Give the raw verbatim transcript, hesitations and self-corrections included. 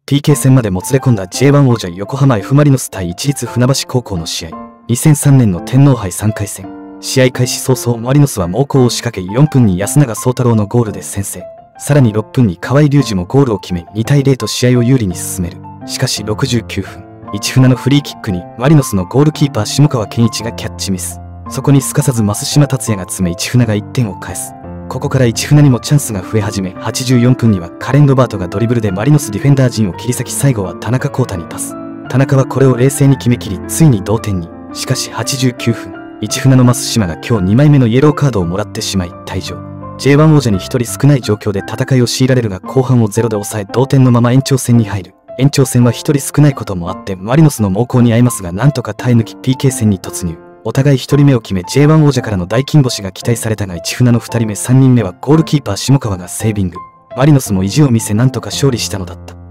ピーケー 戦までもつれ込んだ ジェイワン 王者横浜 F マリノス対市立船橋高校の試合。にせんさんねんの天皇杯さんかい戦。試合開始早々マリノスは猛攻を仕掛けよんぷんに安永壮太郎のゴールで先制。さらにろっぷんに河合隆二もゴールを決めにたいゼロと試合を有利に進める。しかしろくじゅうきゅうふん、市船のフリーキックにマリノスのゴールキーパー下川健一がキャッチミス。そこにすかさず増島達也が詰め市船がいってんを返す。ここから市船にもチャンスが増え始め、はちじゅうよんぷんにはカレン・ロバートがドリブルでマリノスディフェンダー陣を切り裂き、最後は田中康太にパス。田中はこれを冷静に決めきり、ついに同点に。しかしはちじゅうきゅうふん、市船の増島が今日にまいめのイエローカードをもらってしまい退場。 ジェイワン 王者にひとり少ない状況で戦いを強いられるが、後半をゼロで抑え同点のまま延長戦に入る。延長戦はひとり少ないこともあってマリノスの猛攻に遭いますが、なんとか耐え抜き ピーケー 戦に突入。お互いひとりめを決め ジェイワン 王者からの大金星が期待されたが、市船のふたりめさんにんめはゴールキーパー下川がセービング。マリノスも意地を見せなんとか勝利したのだった。